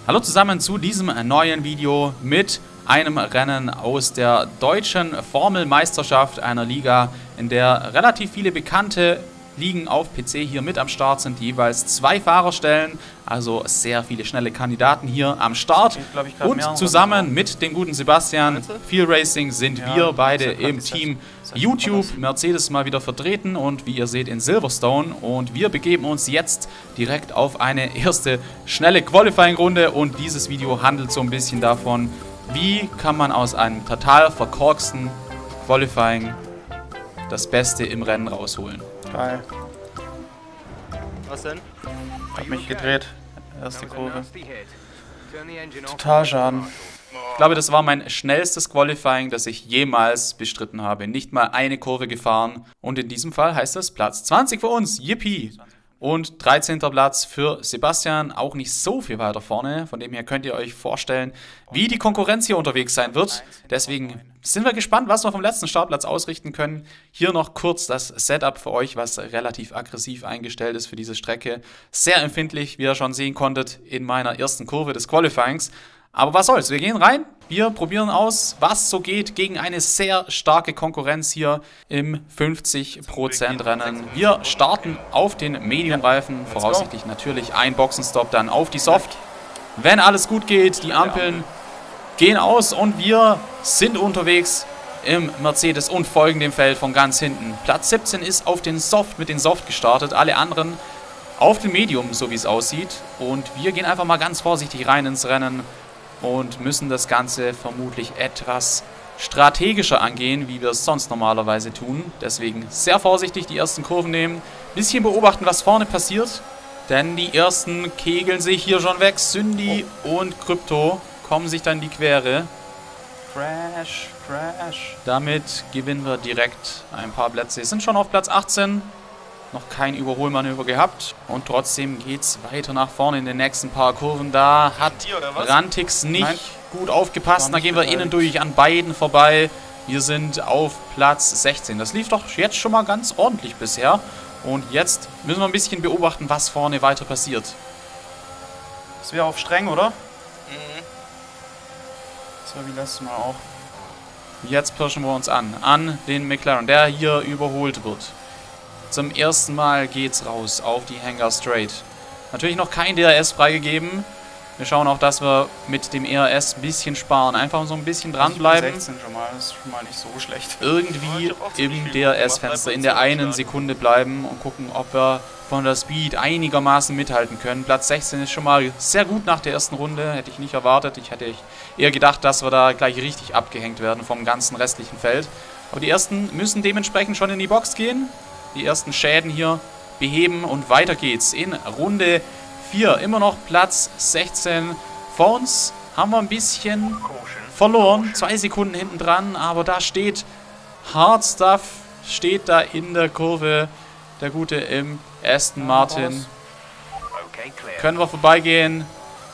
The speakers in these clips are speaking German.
Hallo zusammen zu diesem neuen Video mit einem Rennen aus der deutschen Formelmeisterschaft, einer Liga, in der relativ viele bekannte Ligen auf PC hier mit am Start sind, die jeweils 2 Fahrer stellen, also sehr viele schnelle Kandidaten hier am Start. Und zusammen mit dem guten Sebastian Viel Racing sind wir beide im Team YouTube Mercedes mal wieder vertreten und wie ihr seht in Silverstone, und wir begeben uns jetzt direkt auf eine erste schnelle Qualifying-Runde, und dieses Video handelt so ein bisschen davon, wie kann man aus einem total verkorksten Qualifying das Beste im Rennen rausholen. Geil. Was denn? Hab mich gedreht. Erste Kurve. Total Schaden. Ich glaube, das war mein schnellstes Qualifying, das ich jemals bestritten habe. Nicht mal eine Kurve gefahren. Und in diesem Fall heißt das Platz 20 für uns. Yippie! Und 13. Platz für Sebastian, auch nicht so viel weiter vorne. Von dem her könnt ihr euch vorstellen, wie die Konkurrenz hier unterwegs sein wird. Deswegen sind wir gespannt, was wir vom letzten Startplatz ausrichten können. Hier noch kurz das Setup für euch, was relativ aggressiv eingestellt ist für diese Strecke. Sehr empfindlich, wie ihr schon sehen konntet, in meiner ersten Kurve des Qualifyings. Aber was soll's, wir gehen rein, wir probieren aus, was so geht gegen eine sehr starke Konkurrenz hier im 50% Rennen. Wir starten auf den Medium-Reifen, voraussichtlich natürlich ein Boxenstopp, dann auf die Soft. Wenn alles gut geht, die Ampeln gehen aus und wir sind unterwegs im Mercedes und folgen dem Feld von ganz hinten. Platz 17 ist auf den Soft, mit den Soft gestartet, alle anderen auf dem Medium, so wie es aussieht. Und wir gehen einfach mal ganz vorsichtig rein ins Rennen und müssen das Ganze vermutlich etwas strategischer angehen, wie wir es sonst normalerweise tun. Deswegen sehr vorsichtig die ersten Kurven nehmen, bisschen beobachten, was vorne passiert. Denn die ersten kegeln sich hier schon weg. Syndy und Krypto kommen sich dann die Quere. Crash, Crash. Damit gewinnen wir direkt ein paar Plätze. Wir sind schon auf Platz 18. Noch kein Überholmanöver gehabt. Und trotzdem geht es weiter nach vorne in den nächsten paar Kurven. Da hat Rantix nicht gut aufgepasst. Da gehen wir innen durch an beiden vorbei. Wir sind auf Platz 16. Das lief doch jetzt schon mal ganz ordentlich bisher. Und jetzt müssen wir ein bisschen beobachten, was vorne weiter passiert. Das wäre auf streng, oder? So wie letztes Mal auch. Jetzt pirschen wir uns an den McLaren, der hier überholt wird. Zum ersten Mal geht's raus auf die Hangar Straight. Natürlich noch kein DRS freigegeben. Wir schauen auch, dass wir mit dem ERS ein bisschen sparen. Einfach so ein bisschen dranbleiben. 16 schon mal, das ist schon mal nicht so schlecht. Irgendwie im DRS-Fenster in der einen Sekunde bleiben und gucken, ob wir von der Speed einigermaßen mithalten können. Platz 16 ist schon mal sehr gut nach der ersten Runde. Hätte ich nicht erwartet. Ich hätte eher gedacht, dass wir da gleich richtig abgehängt werden vom ganzen restlichen Feld. Aber die ersten müssen dementsprechend schon in die Box gehen. Die ersten Schäden hier beheben und weiter geht's in Runde 4. Immer noch Platz 16. Vor uns haben wir ein bisschen verloren. 2 Sekunden hinten dran, aber da steht Hard Stuff, steht da in der Kurve. Der gute im Aston Martin. Können wir vorbeigehen.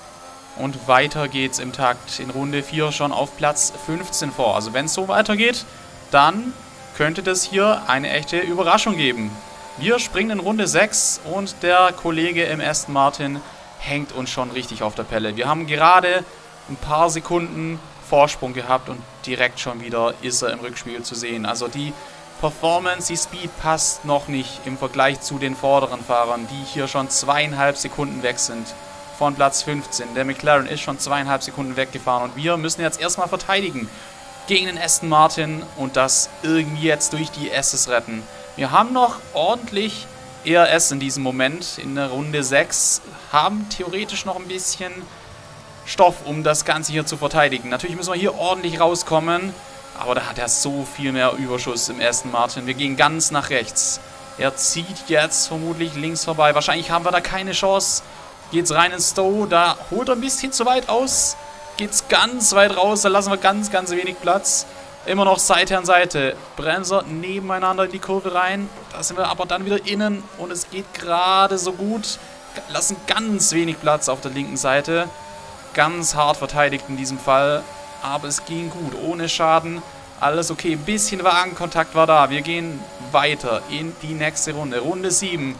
Und weiter geht's im Takt. In Runde 4 schon auf Platz 15 vor. Also wenn es so weitergeht, dann könnte das hier eine echte Überraschung geben. Wir springen in Runde 6 und der Kollege im Aston Martin hängt uns schon richtig auf der Pelle. Wir haben gerade ein paar Sekunden Vorsprung gehabt und direkt schon wieder ist er im Rückspiegel zu sehen. Also die Performance, die Speed passt noch nicht im Vergleich zu den vorderen Fahrern, die hier schon 2,5 Sekunden weg sind von Platz 15. Der McLaren ist schon 2,5 Sekunden weggefahren und wir müssen jetzt erstmal verteidigen gegen den Aston Martin und das irgendwie jetzt durch die S's retten. Wir haben noch ordentlich ERS in diesem Moment in der Runde 6, haben theoretisch noch ein bisschen Stoff, um das Ganze hier zu verteidigen. Natürlich müssen wir hier ordentlich rauskommen, aber da hat er so viel mehr Überschuss im Aston Martin. Wir gehen ganz nach rechts. Er zieht jetzt vermutlich links vorbei. Wahrscheinlich haben wir da keine Chance. Geht's rein in Stowe, da holt er ein bisschen zu weit aus. Geht's ganz weit raus, da lassen wir ganz wenig Platz. Immer noch Seite an Seite. Bremser nebeneinander in die Kurve rein. Da sind wir aber dann wieder innen und es geht gerade so gut. Lassen ganz wenig Platz auf der linken Seite. Ganz hart verteidigt in diesem Fall. Aber es ging gut, ohne Schaden. Alles okay, ein bisschen Wagenkontakt war da. Wir gehen weiter in die nächste Runde. Runde 7.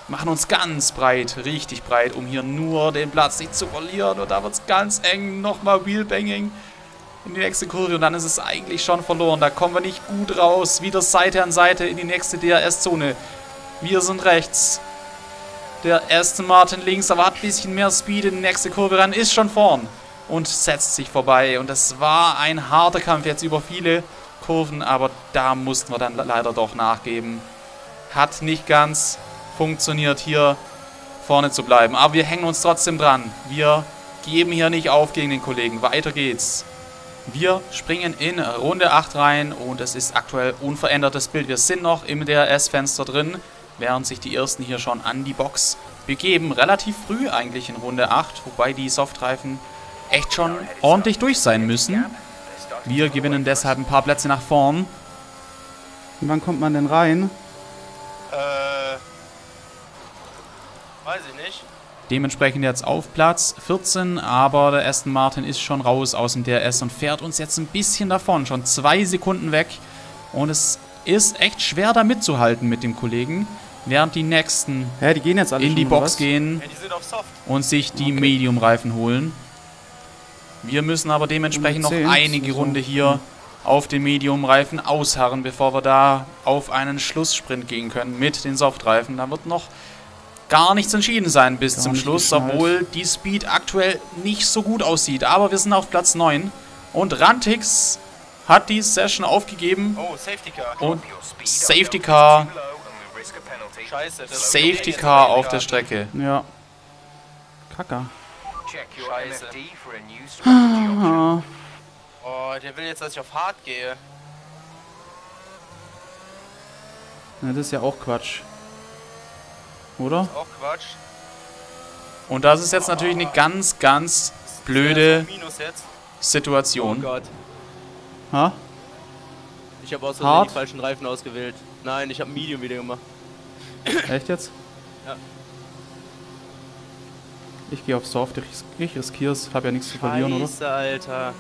machen uns ganz breit, richtig breit, um hier nur den Platz nicht zu verlieren. Und da wird es ganz eng. Nochmal Wheelbanging in die nächste Kurve und dann ist es eigentlich schon verloren. Da kommen wir nicht gut raus. Wieder Seite an Seite in die nächste DRS-Zone. Wir sind rechts. Der Aston Martin links, aber hat ein bisschen mehr Speed in die nächste Kurve ran. Ist schon vorn und setzt sich vorbei. Und das war ein harter Kampf jetzt über viele Kurven, aber da mussten wir dann leider doch nachgeben. Hat nicht ganz funktioniert, hier vorne zu bleiben. Aber wir hängen uns trotzdem dran. Wir geben hier nicht auf gegen den Kollegen. Weiter geht's. Wir springen in Runde 8 rein und es ist aktuell unverändertes Bild. Wir sind noch im DRS-Fenster drin, während sich die ersten hier schon an die Box begeben. Relativ früh eigentlich in Runde 8, wobei die Softreifen echt schon ordentlich durch sein müssen. Wir gewinnen deshalb ein paar Plätze nach vorn. Und wann kommt man denn rein? Weiß ich nicht. Dementsprechend jetzt auf Platz 14, aber der Aston Martin ist schon raus aus dem DRS und fährt uns jetzt ein bisschen davon. Schon 2 Sekunden weg und es ist echt schwer da mitzuhalten mit dem Kollegen, während die nächsten Die gehen jetzt alle in die Box gehen Ja, die sind auf Soft. und sich die Medium-Reifen holen. Wir müssen aber dementsprechend noch 10, einige Runde hier auf den Medium-Reifen ausharren, bevor wir da auf einen Schlusssprint gehen können mit den Softreifen. Da wird noch gar nichts entschieden sein bis zum Schluss, obwohl die Speed aktuell nicht so gut aussieht. Aber wir sind auf Platz 9 und Rantix hat die Session aufgegeben. Oh, Safety Car. Und Safety Car, Scheiße. Safety Car auf der Strecke. Ja. Kacker. Scheiße. Ah. Oh, der will jetzt, dass ich auf Hard gehe. Na, das ist ja auch Quatsch. Oder? Auch Quatsch. Und das ist jetzt natürlich eine ganz, ganz blöde Minus jetzt. Oh Situation. Gott. Ha? Ich habe aus Hard? Versehen die falschen Reifen ausgewählt. Nein, ich habe Medium wieder gemacht. Echt jetzt? Ja. Ich gehe auf Soft, ich riskier's. Hab ja nichts zu verlieren, oder? Scheiße, Alter.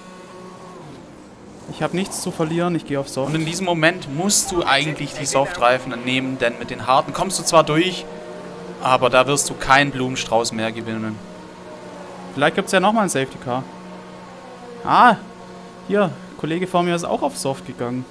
Ich habe nichts zu verlieren, ich gehe auf Soft. Und in diesem Moment musst du eigentlich die Softreifen nehmen, denn mit den harten kommst du zwar durch, aber da wirst du keinen Blumenstrauß mehr gewinnen. Vielleicht gibt es ja nochmal ein Safety Car. Ah, hier, Kollege vor mir ist auch auf Soft gegangen.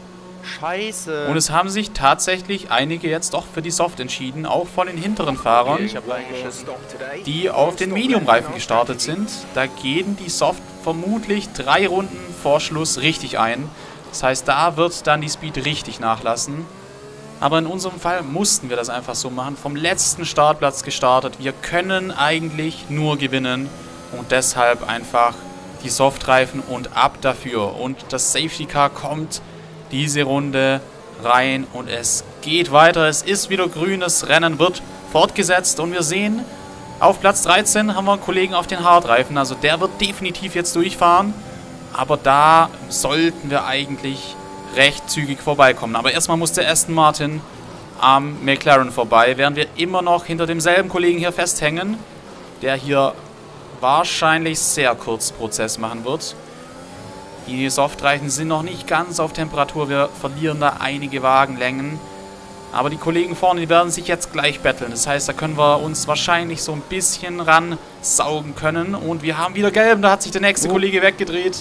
Scheiße. Und es haben sich tatsächlich einige jetzt doch für die Soft entschieden, auch von den hinteren Fahrern, Ich habe reingeschissen. die auf den Medium-Reifen gestartet sind. Da gehen die Soft vermutlich 3 Runden vor Schluss richtig ein. Das heißt, da wird dann die Speed richtig nachlassen. Aber in unserem Fall mussten wir das einfach so machen. Vom letzten Startplatz gestartet. Wir können eigentlich nur gewinnen. Und deshalb einfach die Softreifen und ab dafür. Und das Safety Car kommt diese Runde rein. Und es geht weiter. Es ist wieder grün. Das Rennen wird fortgesetzt. Und wir sehen, auf Platz 13 haben wir einen Kollegen auf den Hardreifen. Also der wird definitiv jetzt durchfahren. Aber da sollten wir eigentlich recht zügig vorbeikommen. Aber erstmal muss der Aston Martin am McLaren vorbei, während wir immer noch hinter demselben Kollegen hier festhängen, der hier wahrscheinlich sehr kurz Prozess machen wird. Die Softreifen sind noch nicht ganz auf Temperatur, wir verlieren da einige Wagenlängen. Aber die Kollegen vorne, die werden sich jetzt gleich betteln. Das heißt, da können wir uns wahrscheinlich so ein bisschen ransaugen können. Und wir haben wieder gelb, da hat sich der nächste Kollege weggedreht.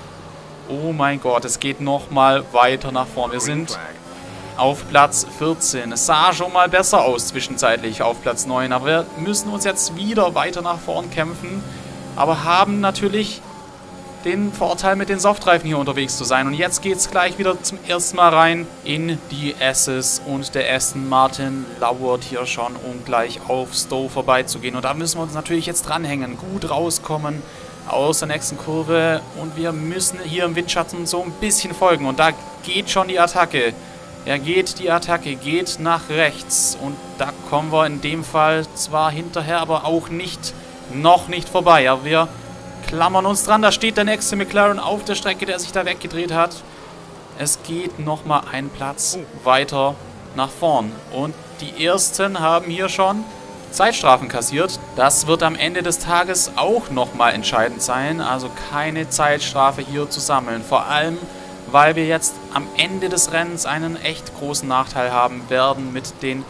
Oh mein Gott, es geht nochmal weiter nach vorn. Wir sind auf Platz 14. Es sah schon mal besser aus zwischenzeitlich auf Platz 9. Aber wir müssen uns jetzt wieder weiter nach vorn kämpfen. Aber haben natürlich den Vorteil, mit den Softreifen hier unterwegs zu sein. Und jetzt geht es gleich wieder zum ersten Mal rein in die S's. Und der Aston Martin lauert hier schon, um gleich auf Stowe vorbeizugehen. Und da müssen wir uns natürlich jetzt dranhängen. Gut rauskommen aus der nächsten Kurve. Und wir müssen hier im Windschatten so ein bisschen folgen. Und da geht schon die Attacke. Die Attacke geht nach rechts. Und da kommen wir in dem Fall zwar hinterher, aber auch nicht, noch nicht vorbei. Aber wir klammern uns dran. Da steht der nächste McLaren auf der Strecke, der sich da weggedreht hat. Es geht nochmal einen Platz weiter nach vorn. Und die ersten haben hier schon Zeitstrafen kassiert. Das wird am Ende des Tages auch nochmal entscheidend sein. Also keine Zeitstrafe hier zu sammeln. Vor allem, weil wir jetzt am Ende des Rennens einen echt großen Nachteil haben werden mit den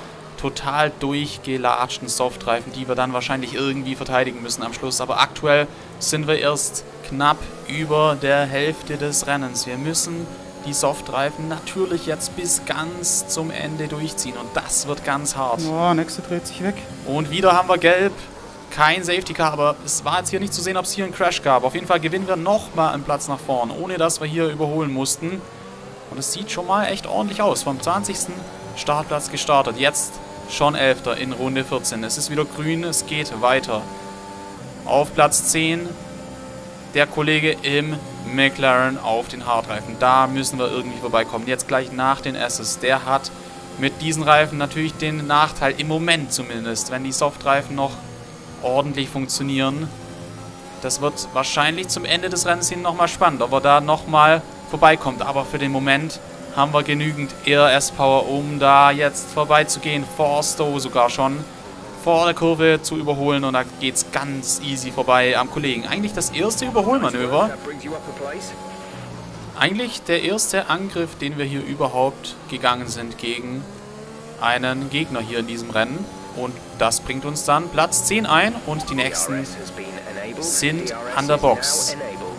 total durchgelatschten Softreifen, die wir dann wahrscheinlich irgendwie verteidigen müssen am Schluss. Aber aktuell sind wir erst knapp über der Hälfte des Rennens. Wir müssen die Softreifen natürlich jetzt bis ganz zum Ende durchziehen und das wird ganz hart. Oh, nächste dreht sich weg. Und wieder haben wir gelb. Kein Safety Car, aber es war jetzt hier nicht zu sehen, ob es hier einen Crash gab. Auf jeden Fall gewinnen wir nochmal einen Platz nach vorn, ohne dass wir hier überholen mussten. Und es sieht schon mal echt ordentlich aus. Vom 20. Startplatz gestartet. Jetzt schon 11. in Runde 14. Es ist wieder grün, es geht weiter. Auf Platz 10 der Kollege im McLaren auf den Hardreifen. Da müssen wir irgendwie vorbeikommen. Jetzt gleich nach den S's. Der hat mit diesen Reifen natürlich den Nachteil, im Moment zumindest, wenn die Softreifen noch ordentlich funktionieren. Das wird wahrscheinlich zum Ende des Rennens hin nochmal spannend, ob er da nochmal vorbeikommt. Aber für den Moment haben wir genügend ERS-Power, um da jetzt vorbeizugehen. Vor Stowe sogar schon. Vor der Kurve zu überholen und da geht es ganz easy vorbei am Kollegen. Eigentlich das erste Überholmanöver. Eigentlich der erste Angriff, den wir hier überhaupt gegangen sind gegen einen Gegner hier in diesem Rennen. Und das bringt uns dann Platz 10 ein und die nächsten sind an der Box.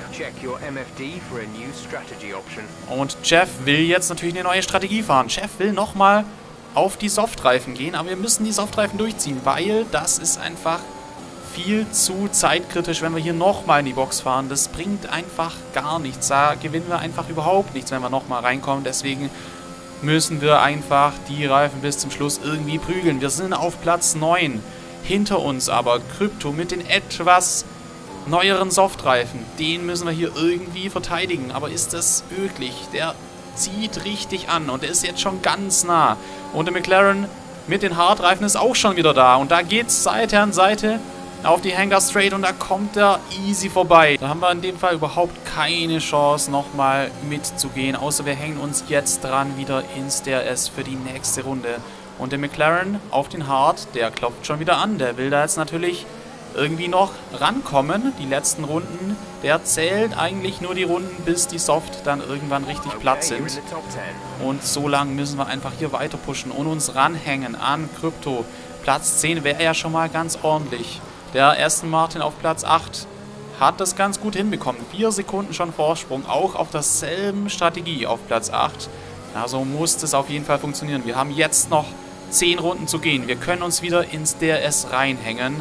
Und Jeff will jetzt natürlich eine neue Strategie fahren. Jeff will nochmal auf die Softreifen gehen, aber wir müssen die Softreifen durchziehen, weil das ist einfach viel zu zeitkritisch, wenn wir hier nochmal in die Box fahren. Das bringt einfach gar nichts. Da gewinnen wir einfach überhaupt nichts, wenn wir nochmal reinkommen. Deswegen müssen wir einfach die Reifen bis zum Schluss irgendwie prügeln. Wir sind auf Platz 9. Hinter uns aber Krypto mit den etwas neueren Softreifen. Den müssen wir hier irgendwie verteidigen. Aber ist das möglich? Der zieht richtig an und der ist jetzt schon ganz nah. Und der McLaren mit den Hardreifen ist auch schon wieder da. Und da geht es Seite an Seite auf die Hangar Straight und da kommt er easy vorbei. Da haben wir in dem Fall überhaupt keine Chance, nochmal mitzugehen. Außer wir hängen uns jetzt dran wieder ins DRS für die nächste Runde. Und der McLaren auf den Hard, der klopft schon wieder an. Der will da jetzt natürlich irgendwie noch rankommen. Die letzten Runden, der zählt eigentlich nur die Runden, bis die Soft dann irgendwann richtig platt sind. Und so lange müssen wir einfach hier weiter pushen und uns ranhängen an Krypto. Platz 10 wäre ja schon mal ganz ordentlich. Der Aston Martin auf Platz 8 hat das ganz gut hinbekommen. 4 Sekunden schon Vorsprung, auch auf derselben Strategie auf Platz 8. Also muss das auf jeden Fall funktionieren. Wir haben jetzt noch 10 Runden zu gehen. Wir können uns wieder ins DRS reinhängen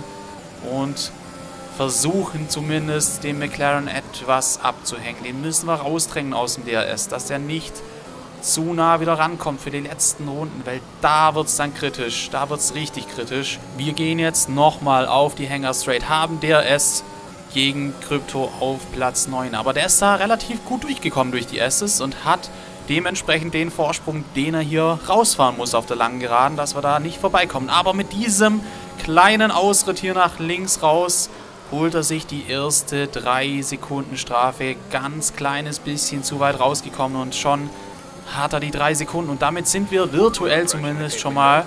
und versuchen zumindest den McLaren etwas abzuhängen. Den müssen wir rausdrängen aus dem DRS, dass der nicht zu nah wieder rankommt für die letzten Runden, weil da wird es dann kritisch, da wird es richtig kritisch. Wir gehen jetzt nochmal auf die Hangar Straight, haben DRS gegen Krypto auf Platz 9, aber der ist da relativ gut durchgekommen durch die S's und hat dementsprechend den Vorsprung, den er hier rausfahren muss auf der langen Geraden, dass wir da nicht vorbeikommen. Aber mit diesem kleinen Ausritt hier nach links raus holt er sich die erste 3 Sekunden Strafe, ganz kleines bisschen zu weit rausgekommen und schon hat er die 3 Sekunden und damit sind wir virtuell zumindest schon mal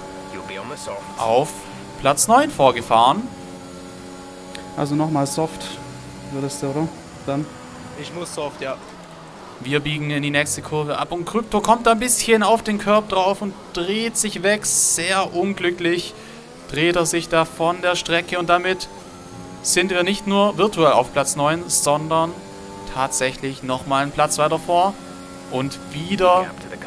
auf Platz 9 vorgefahren. Also nochmal Soft würdest du, oder? Dann. Ich muss Soft, ja. Wir biegen in die nächste Kurve ab und Krypto kommt ein bisschen auf den Curb drauf und dreht sich weg. Sehr unglücklich dreht er sich da von der Strecke und damit sind wir nicht nur virtuell auf Platz 9, sondern tatsächlich nochmal einen Platz weiter vor. Und wieder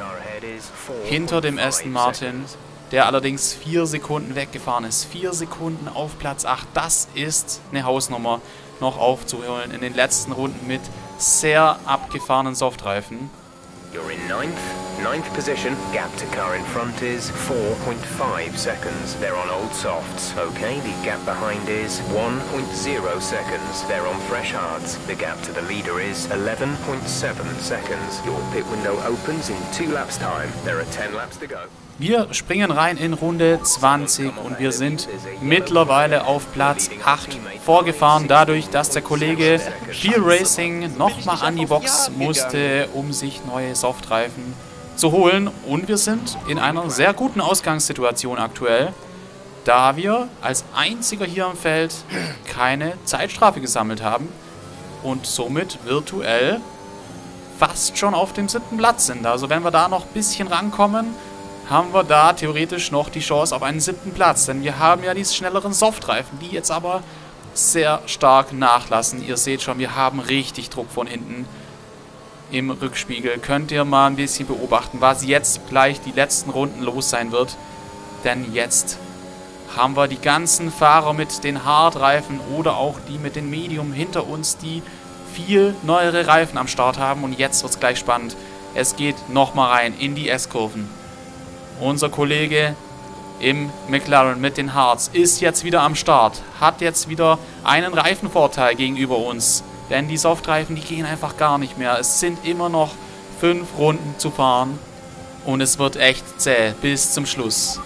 hinter dem Aston Martin, der allerdings 4 Sekunden weggefahren ist. 4 Sekunden auf Platz 8. Das ist eine Hausnummer noch aufzuholen in den letzten Runden mit sehr abgefahrenen Softreifen. You're in ninth position. Gap to car in front is 4.5 seconds. They're on old softs. Okay, the gap behind is 1.0 seconds. They're on fresh hards. The gap to the leader is 11.7 seconds. Your pit window opens in 2 laps time. There are 10 laps to go. Wir springen rein in Runde 20 und wir sind mittlerweile auf Platz 8 vorgefahren, dadurch, dass der Kollege Feel Racing nochmal an die Box musste, um sich neue Softreifen zu holen. Und wir sind in einer sehr guten Ausgangssituation aktuell, da wir als einziger hier am Feld keine Zeitstrafe gesammelt haben und somit virtuell fast schon auf dem 7. Platz sind. Also wenn wir da noch ein bisschen rankommen, haben wir da theoretisch noch die Chance auf einen 7. Platz. Denn wir haben ja diese schnelleren Softreifen, die jetzt aber sehr stark nachlassen. Ihr seht schon, wir haben richtig Druck von hinten im Rückspiegel. Könnt ihr mal ein bisschen beobachten, was jetzt gleich die letzten Runden los sein wird. Denn jetzt haben wir die ganzen Fahrer mit den Hardreifen oder auch die mit den Medium hinter uns, die viel neuere Reifen am Start haben. Und jetzt wird es gleich spannend. Es geht nochmal rein in die S-Kurven. Unser Kollege im McLaren mit den Hards ist jetzt wieder am Start. Hat jetzt wieder einen Reifenvorteil gegenüber uns. Denn die Softreifen, die gehen einfach gar nicht mehr. Es sind immer noch 5 Runden zu fahren. Und es wird echt zäh bis zum Schluss.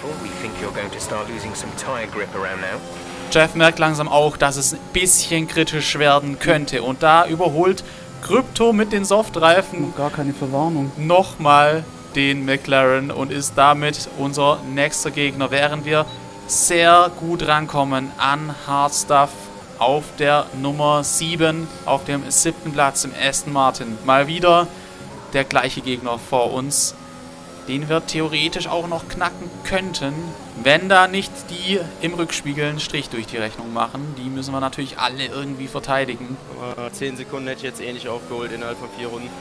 Jeff merkt langsam auch, dass es ein bisschen kritisch werden könnte. Und da überholt Krypto mit den Softreifen Gar keine Verwarnung. nochmal den McLaren und ist damit unser nächster Gegner. Während wir sehr gut rankommen an Hard Stuff auf der Nummer 7, auf dem 7. Platz im Aston Martin. Mal wieder der gleiche Gegner vor uns, den wir theoretisch auch noch knacken könnten, wenn da nicht die im Rückspiegel einen Strich durch die Rechnung machen. Die müssen wir natürlich alle irgendwie verteidigen. 10 Sekunden hätte ich jetzt eh nicht aufgeholt innerhalb von 4 Runden.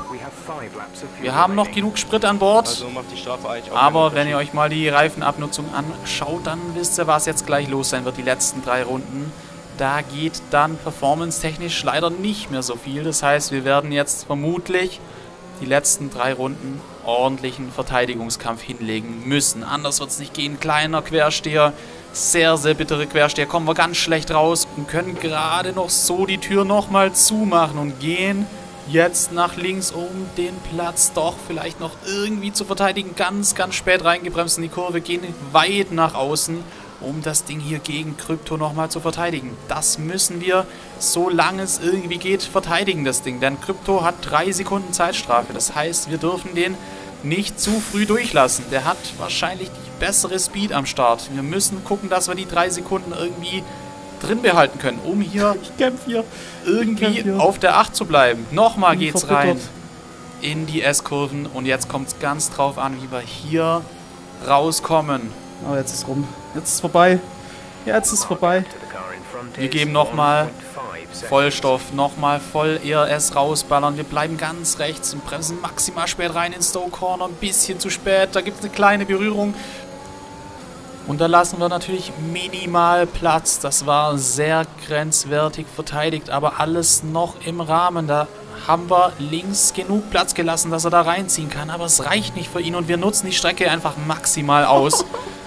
Wir haben noch genug Sprit an Bord. Also macht die Strafe eigentlich auch Aber wenn ihr euch mal die Reifenabnutzung anschaut, dann wisst ihr, was jetzt gleich los sein wird, die letzten 3 Runden. Da geht dann performance-technisch leider nicht mehr so viel. Das heißt, wir werden jetzt vermutlich die letzten 3 Runden ordentlichen Verteidigungskampf hinlegen müssen. Anders wird es nicht gehen. Kleiner Quersteher, sehr, sehr bittere Quersteher. Kommen wir ganz schlecht raus und können gerade noch so die Tür nochmal zumachen und gehen jetzt nach links, um den Platz doch vielleicht noch irgendwie zu verteidigen. Ganz, ganz spät reingebremst in die Kurve, gehen weit nach außen, um das Ding hier gegen Krypto nochmal zu verteidigen. Das müssen wir, solange es irgendwie geht, verteidigen, das Ding. Denn Krypto hat 3 Sekunden Zeitstrafe. Das heißt, wir dürfen den nicht zu früh durchlassen. Der hat wahrscheinlich die bessere Speed am Start. Wir müssen gucken, dass wir die 3 Sekunden irgendwie drin behalten können, um hier irgendwie auf der 8 zu bleiben. Nochmal geht's rein in die S-Kurven und jetzt kommt es ganz drauf an, wie wir hier rauskommen. Oh, jetzt ist rum. Jetzt ist vorbei. Jetzt ist vorbei. Wir geben nochmal Vollstoff, nochmal voll ERS rausballern. Wir bleiben ganz rechts und bremsen maximal spät rein in Stoke Corner. Ein bisschen zu spät, da gibt es eine kleine Berührung. Und da lassen wir natürlich minimal Platz. Das war sehr grenzwertig verteidigt, aber alles noch im Rahmen. Da haben wir links genug Platz gelassen, dass er da reinziehen kann. Aber es reicht nicht für ihn und wir nutzen die Strecke einfach maximal aus.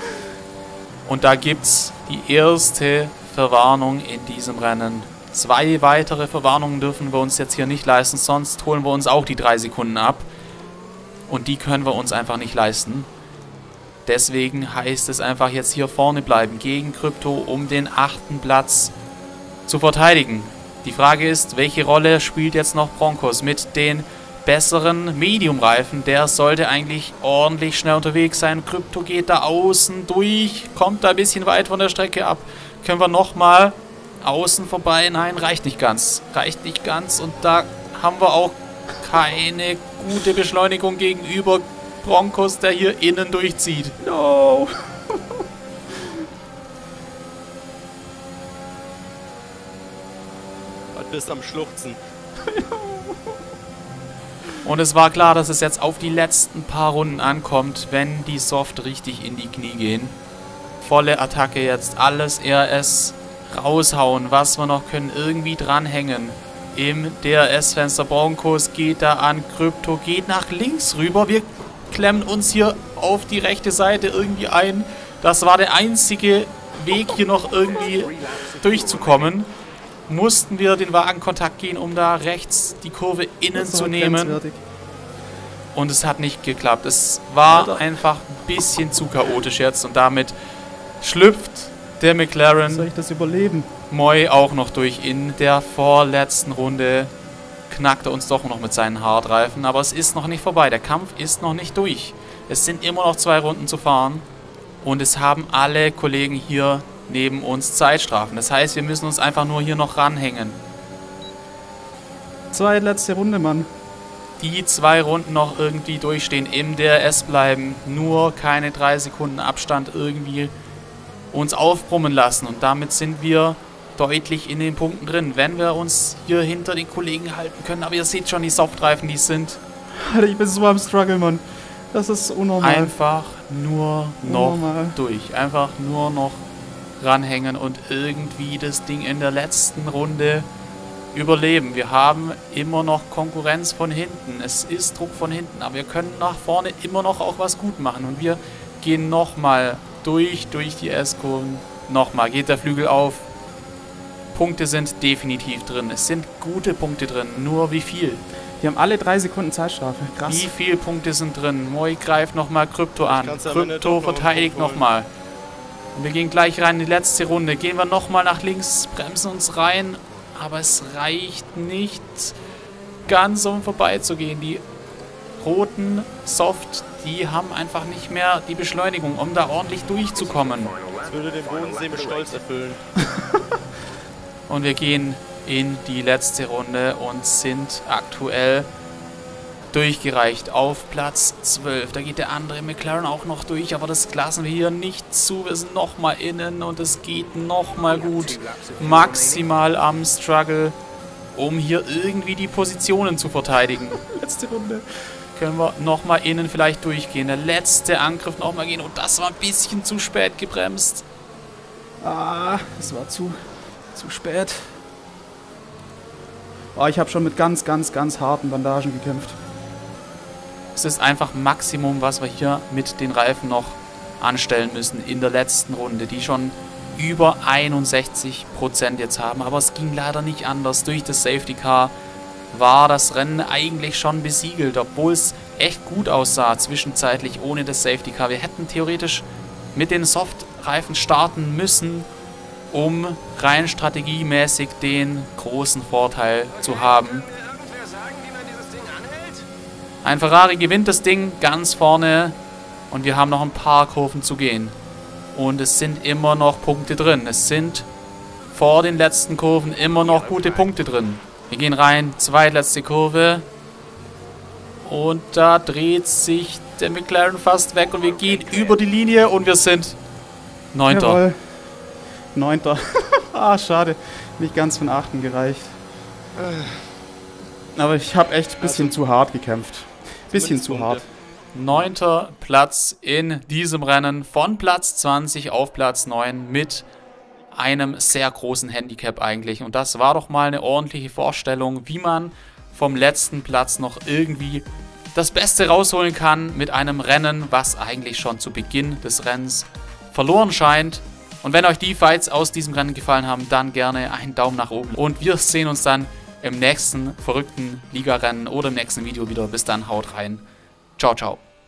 Und da gibt es die erste Verwarnung in diesem Rennen. 2 weitere Verwarnungen dürfen wir uns jetzt hier nicht leisten, sonst holen wir uns auch die 3 Sekunden ab. Und die können wir uns einfach nicht leisten. Deswegen heißt es einfach jetzt hier vorne bleiben gegen Krypto, um den 8. Platz zu verteidigen. Die Frage ist, welche Rolle spielt jetzt noch Broncos mit den besseren Medium-Reifen? Der sollte eigentlich ordentlich schnell unterwegs sein. Krypto geht da außen durch, kommt da ein bisschen weit von der Strecke ab. Können wir nochmal außen vorbei? Nein, reicht nicht ganz. Reicht nicht ganz und da haben wir auch keine gute Beschleunigung gegenüber Broncos, der hier innen durchzieht. No! Du bist am Schluchzen. Und es war klar, dass es jetzt auf die letzten paar Runden ankommt, wenn die Soft richtig in die Knie gehen. Volle Attacke jetzt, alles RS raushauen, was wir noch können, irgendwie dranhängen. Im DRS-Fenster Broncos geht da an, Krypto geht nach links rüber. Wir klemmen uns hier auf die rechte Seite irgendwie ein. Das war der einzige Weg, hier noch irgendwie durchzukommen. Mussten wir den Wagenkontakt gehen, um da rechts die Kurve innen zu nehmen. Und es hat nicht geklappt. Es war einfach ein bisschen zu chaotisch jetzt und damit schlüpft der McLaren Soll ich das überleben? Moi auch noch durch. In der vorletzten Runde knackt er uns doch noch mit seinen Hardreifen. Aber es ist noch nicht vorbei. Der Kampf ist noch nicht durch. Es sind immer noch 2 Runden zu fahren. Und es haben alle Kollegen hier neben uns Zeitstrafen. Das heißt, wir müssen uns einfach nur hier noch ranhängen. 2 letzte Runde, Mann. die 2 Runden noch irgendwie durchstehen, im DRS bleiben, nur keine 3 Sekunden Abstand irgendwie uns aufbrummen lassen. Und damit sind wir deutlich in den Punkten drin, wenn wir uns hier hinter den Kollegen halten können. Aber ihr seht schon, die Softreifen, die sind... Alter, ich bin so am Struggle, Mann. Das ist unnormal. Einfach nur noch durch. Einfach nur noch ranhängen und irgendwie das Ding in der letzten Runde überleben. Wir haben immer noch Konkurrenz von hinten. Es ist Druck von hinten, aber wir können nach vorne immer noch auch was gut machen. Und wir gehen nochmal durch die S-Kurven. Nochmal geht der Flügel auf. Punkte sind definitiv drin. Es sind gute Punkte drin. Nur wie viel? Die haben alle 3 Sekunden Zeitstrafe. Krass. Wie viele Punkte sind drin? Moi greift nochmal Krypto an. Krypto verteidigt nochmal. Und wir gehen gleich rein in die letzte Runde. Gehen wir nochmal nach links, bremsen uns rein. Aber es reicht nicht ganz, um vorbeizugehen. Die roten Soft, die haben einfach nicht mehr die Beschleunigung, um da ordentlich durchzukommen. Das würde den Bodensee mit Stolz erfüllen. Und wir gehen in die letzte Runde und sind aktuell durchgereicht auf Platz 12. Da geht der andere McLaren auch noch durch, aber das lassen wir hier nicht zu. Wir sind nochmal innen und es geht nochmal gut. Maximal am Struggle, um hier irgendwie die Positionen zu verteidigen. Letzte Runde. Können wir nochmal innen vielleicht durchgehen. Der letzte Angriff nochmal gehen und das war ein bisschen zu spät gebremst. Ah, es war zu spät. Oh, ich habe schon mit ganz harten Bandagen gekämpft. Es ist einfach Maximum, was wir hier mit den Reifen noch anstellen müssen in der letzten Runde, die schon über 61% jetzt haben. Aber es ging leider nicht anders. Durch das Safety Car war das Rennen eigentlich schon besiegelt, obwohl es echt gut aussah zwischenzeitlich ohne das Safety Car. Wir hätten theoretisch mit den Soft-Reifen starten müssen, um rein strategiemäßig den großen Vorteil zu haben. Ein Ferrari gewinnt das Ding ganz vorne und wir haben noch ein paar Kurven zu gehen. Und es sind immer noch Punkte drin. Es sind vor den letzten Kurven immer noch gute Punkte drin. Wir gehen rein, zweitletzte Kurve. Und da dreht sich der McLaren fast weg und wir gehen über die Linie und wir sind 9. Jawohl. 9. Ah, schade. Nicht ganz von 8. gereicht. Aber ich habe echt ein bisschen zu hart gekämpft. Bisschen zu hart. 9. Platz in diesem Rennen von Platz 20 auf Platz 9 mit einem sehr großen Handicap eigentlich. Und das war doch mal eine ordentliche Vorstellung, wie man vom letzten Platz noch irgendwie das Beste rausholen kann mit einem Rennen, was eigentlich schon zu Beginn des Rennens verloren scheint. Und wenn euch die Fights aus diesem Rennen gefallen haben, dann gerne einen Daumen nach oben. Und wir sehen uns dann im nächsten verrückten Ligarennen oder im nächsten Video wieder. Bis dann, haut rein. Ciao, ciao.